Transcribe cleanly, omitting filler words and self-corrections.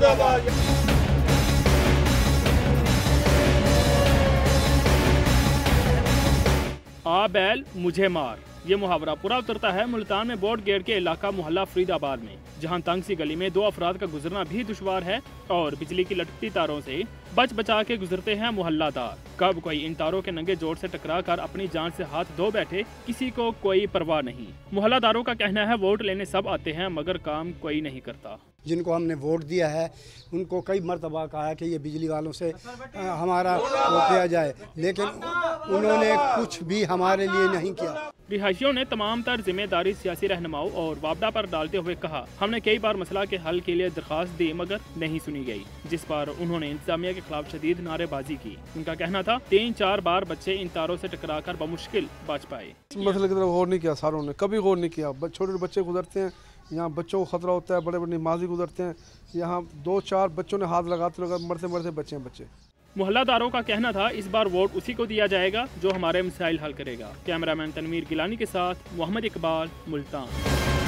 आ बैल मुझे मार, ये मुहावरा पूरा उतरता है मुल्तान में बोट गेट के इलाका मोहल्ला फरीदाबाद में, जहां तंग सी गली में दो अफराद का गुजरना भी दुश्वार है और बिजली की लटकती तारों से बच बचा के गुजरते हैं मोहल्लादार। कब कोई इन तारों के नंगे जोर से टकरा कर अपनी जान से हाथ धो बैठे, किसी को कोई परवाह नहीं। मोहल्लादारों का कहना है वोट लेने सब आते हैं मगर काम कोई नहीं करता। जिनको हमने वोट दिया है उनको कई मरतबा कहा है कि ये बिजली वालों से हमारा वो किया जाए, लेकिन उन्होंने कुछ भी हमारे लिए नहीं किया। रिहायशियों ने तमाम तर जिम्मेदारी सियासी रहनुमाओं और वापडा पर डालते हुए कहा, हमने कई बार मसला के हल के लिए दरख्वास्त दी मगर नहीं सुनी गई, जिस पर उन्होंने इंतजामिया के खिलाफ शदीद नारेबाजी की। उनका कहना था 3-4 बार बच्चे इन तारों से टकरा कर बमुश्किल बच पाए। मसले की तरफ गौर नहीं किया, सारों ने कभी गौर नहीं किया। छोटे बच्चे गुजरते हैं, यहाँ बच्चों को खतरा होता है, बड़े बड़े नमाजी गुजरते हैं, यहाँ 2-4 बच्चों ने हाथ लगाते लगा मरते मरते बच्चे हैं बच्चे। मोहल्लादारों का कहना था इस बार वोट उसी को दिया जाएगा जो हमारे मसाइल हल करेगा। कैमरामैन तनवीर गिलानी के साथ मोहम्मद इकबाल, मुल्तान।